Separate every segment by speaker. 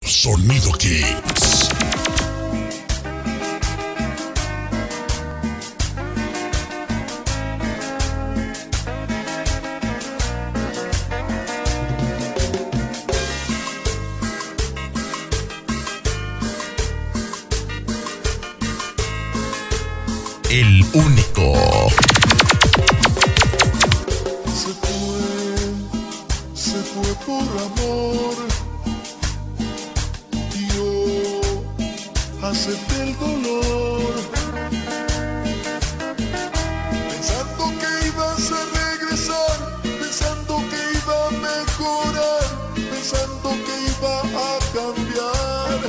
Speaker 1: Sonido Kicks. El único.
Speaker 2: Se fue por amor. Yo acepté el dolor, pensando que ibas a regresar, pensando que iba a mejorar, pensando que iba a cambiar,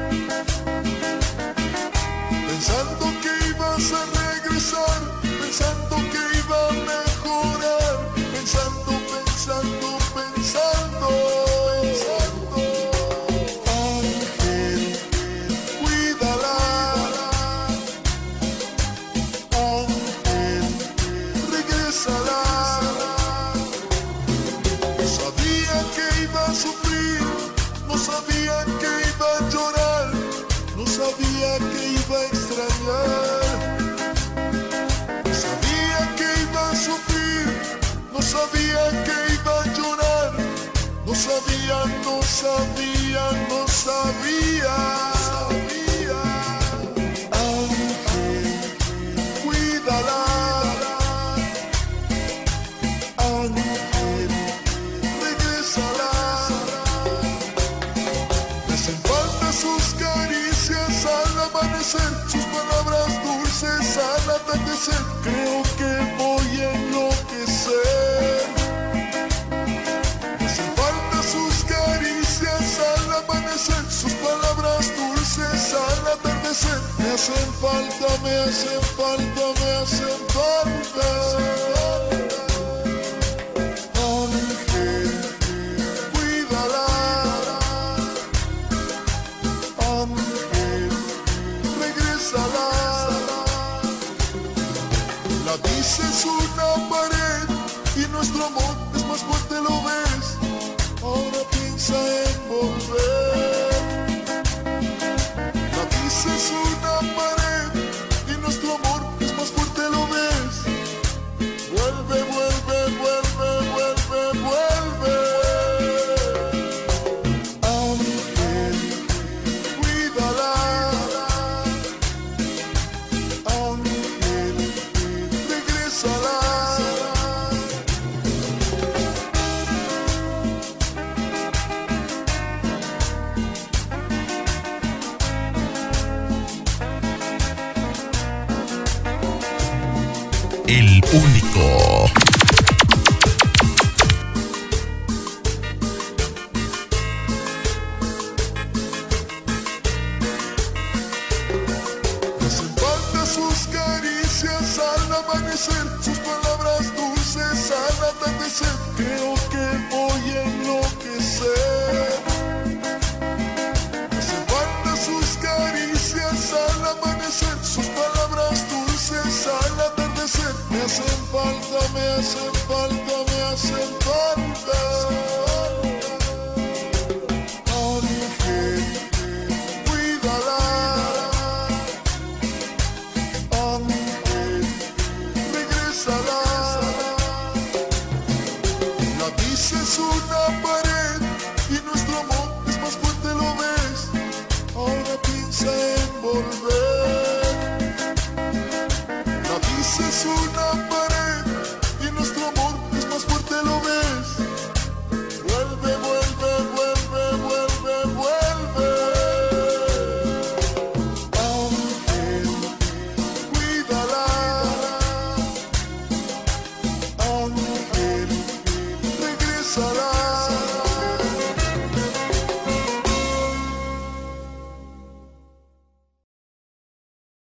Speaker 2: pensando que ibas a regresar, pensando que iba a mejorar, pensando, pensando, pensando. Ángel, cuídala. Ángel, regrésala. No sabía que iba a sufrir, no sabía que iba a llorar, no sabía que iba a extrañar, no sabía que iba a sufrir, no sabía que iba a llorar, no sabía, no sabía, no sabía. Ángel, cuídala. Ángel, regrésala. Me hacen falta sus caricias al amanecer, sus palabras dulces al atardecer. Creo que voy a enloquecer. Me hacen falta sus caricias al amanecer, sus palabras dulces al atardecer. Me hacen falta, me hacen falta, me hacen falta. Ángel, cuídala. Ángel, regrésala. La dices una pared y nuestro amor es más fuerte, lo ves. Ahora piensa en volver. La dices una pared y nuestro amor es más fuerte, lo ves. Vuelve, vuelve, vuelve, vuelve, vuelve. Ángel, cuídala. Ángel, regrésala.
Speaker 1: El único.
Speaker 2: Me hacen falta sus caricias al amanecer, sus palabras dulces al atardecer. Creo que voy a enloquecer. Me hacen falta sus caricias al amanecer, sus palabras dulces al atardecer. Me hacen falta, me hacen falta, me hacen falta.